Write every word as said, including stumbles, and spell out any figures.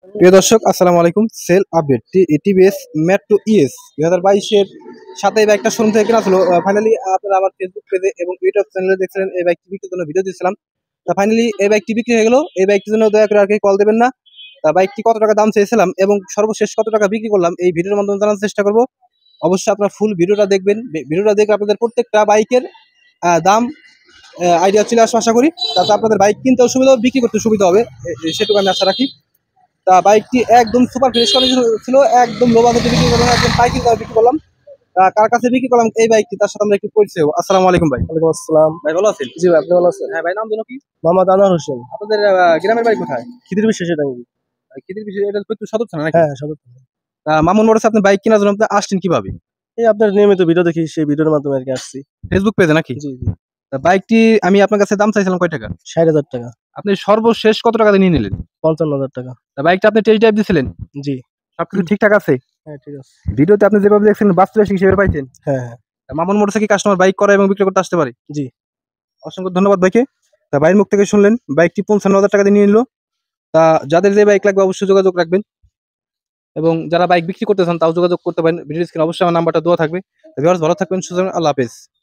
প্রিয় দর্শক আসসালামু আলাইকুম। Sale update TVS Metro ES দুই হাজার বাইশের সাথে এই বাইকটা শোরুম থেকে কেনা ছিল। ফাইনালি আপনারা আমার ফেসবুক পেজে এবং ইউটিউব চ্যানেলে দেখছিলেন এই বাইকটি বিক্রির জন্য ভিডিও দিয়েছিলাম। তা ফাইনালি এই বাইকটি বিক্রি হয়ে গেল। এই বাইকটির জন্য দয়া করে আর কি কল দেবেন না। তা বাইকটি কত টাকা দাম চেয়েছিলাম এবং সর্বশেষ কত টাকা বিক্রি করলাম এই ভিডিওর মাধ্যমে জানার চেষ্টা করব। অবশ্যই আপনারা ফুল ভিডিওটা দেখবেন। ভিডিওটা দেখে আপনাদের প্রত্যেকটা বাইকের দাম আইডিয়া চলে আসবে আশা করি। তাতে আপনাদের বাইক কিনতেও সুবিধা হবে, বিক্রি করতে সুবিধা হবে, সেটুকু আমি আশা রাখি। তা বাইকটি একদম সুপার ফ্রেশ কন্ডিশন ছিল, একদম লো বাজেটে বিক্রি করলাম, একদম পাইকারি দামে বিক্রি করলাম। কার কাছে বিক্রি করলাম এই বাইকটি তার সাথে আমরা একটু পরিচয় হবো। আসসালামু আলাইকুম ভাই। ওয়ালাইকুম আসসালাম। ভাই ভালো আছেন? জি ভাই, আপনি ভালো আছেন? হ্যাঁ ভাই, নাম জানো কি? মোহাম্মদ আনোয়ার হোসেন। আপনাদের গ্রামের বাড়ি কোথায়? খিদির বিশেষে টাঙ্গি। খিদির বিষয় এটা তো সদর থানা নাকি? হ্যাঁ, সদর থানা। মামুন মোড়ে আপনি বাইক কেনার জন্য আপনি আসছেন কিভাবে? এই আপনার নিয়মিত ভিডিও দেখি, সেই ভিডিওর মাধ্যমে আর কি আসছি। ফেসবুক পেজে নাকি? জি জি। বাইকটি আমি আপনার কাছে দাম চাইছিলাম কয় টাকা? ষাট হাজার টাকা। আপনি সর্বশেষ কত টাকা দিয়ে নিয়ে নিলেন? পঞ্চান্ন হাজার টাকা। বাইকটা আপনি টেস্ট ড্রাইভ দিয়েছিলেন? জি। সবকিছু ঠিকঠাক আছে? হ্যাঁ, ঠিক আছে। ভিডিওতে আপনি যেভাবে দেখছেন বাস্তবে হিসেবে পাইছেন? হ্যাঁ হ্যাঁ। মামুন মোটরস কি কাস্টমার বাইক করা এবং বিক্রি করতে আসতে পারে? জি। অসংখ্য ধন্যবাদ ভাইকে। তা ভাইয়ের মুখ থেকে শুনলেন বাইকটি পঞ্চান্ন হাজার টাকা দিয়ে নিয়ে নিল। তা যাদের যে বাইক লাগবে অবশ্যই যোগাযোগ রাখবেন এবং যারা বাইক বিক্রি করতে চান তাও যোগাযোগ করতে পারেন। ভিডিও স্ক্রিনে অবশ্যই আমার নাম্বারটা দেওয়া থাকবে। ভালো থাকবেন, সুতরাং আল্লাহ হাফেজ।